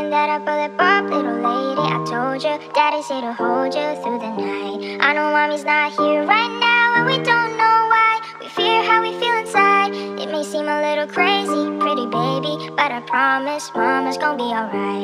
dream that I bullet pop, little lady. I told you, daddy said to hold you through the night. I know mommy's not here right now, and we don't know why. We fear how we feel inside. It may seem a little crazy, pretty baby, but I promise mama's gonna be alright.